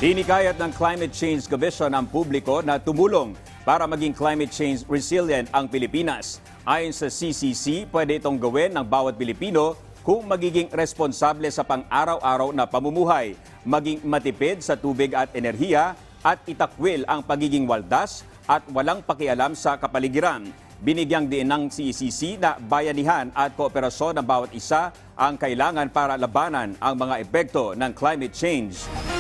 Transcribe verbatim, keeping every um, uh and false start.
Hinikayat ng Climate Change Commission ang publiko na tumulong para maging climate change resilient ang Pilipinas. Ayon sa C C C, pwede itong gawin ng bawat Pilipino kung magiging responsable sa pang-araw-araw na pamumuhay, maging matipid sa tubig at enerhiya, at itakwil ang pagiging waldas at walang pakialam sa kapaligiran. Binigyang din ng C C C na bayanihan at kooperasyon ng bawat isa ang kailangan para labanan ang mga epekto ng climate change.